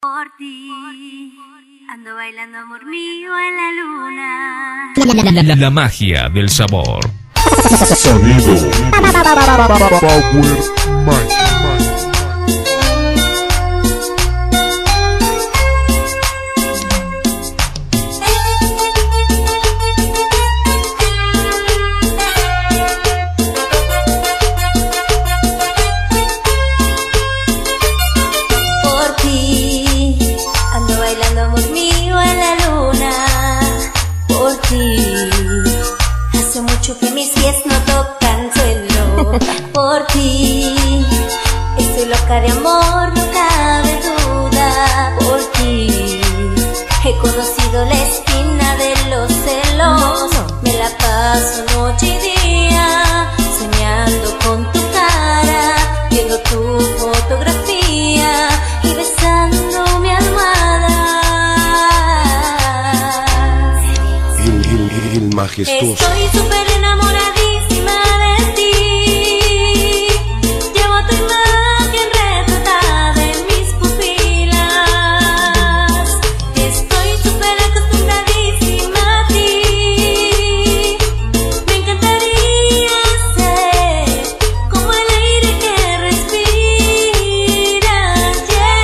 Por ti, ando bailando amor mío en la luna. La magia del sabor. Sonido Power Magic. Hace mucho que mis pies no tocan suelo. Por ti estoy loca de amor, no cabe duda. Por ti he conocido la espina de los celos. Me la paso noche y día soñando con tu cara, viendo tu fotografía y besando mi almohada. Majestuoso. Estoy súper enamoradísima de ti. Llevo tu imagen retratada en mis pupilas. Estoy súper acostumbradísima a ti. Me encantaría ser como el aire que respiras.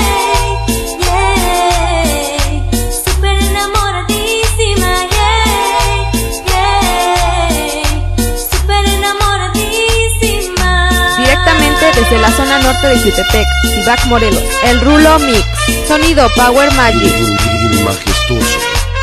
Súper enamoradísima. Desde la zona norte de Jutepec, Cibac, Morelos, el Rulo Mix. Sonido Power Magic. Majestuoso.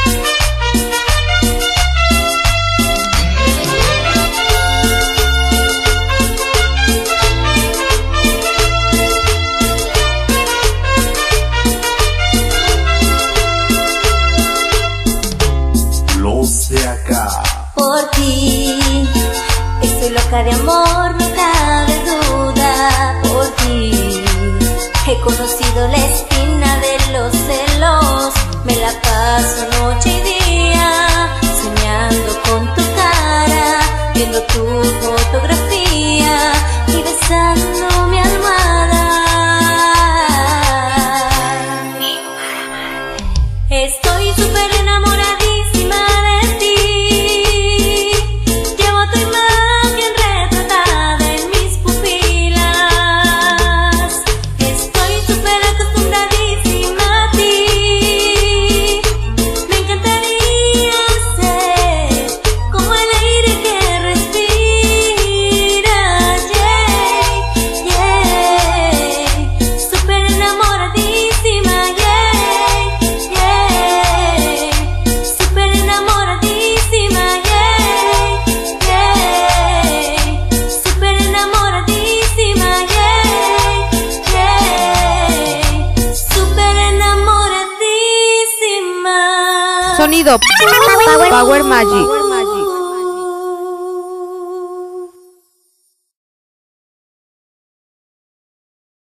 Los de acá. Por ti estoy loca de amor, no cabe duda. Por ti he conocido la espina de los celos. Me la paso noche y día soñando con tu cara, viendo tu fotografía y besando mi almohada. Estoy súper enamoradísima de ti. Llevo tu imagen retratada en mis pupilas. Estoy súper acostumbradísima a ti. Me encantaría ser como el aire que respiras. Súper enamoradísima. Súper enamoradísima. Súper enamoradísima. Súper enamoradísima. Sonido Power Magic.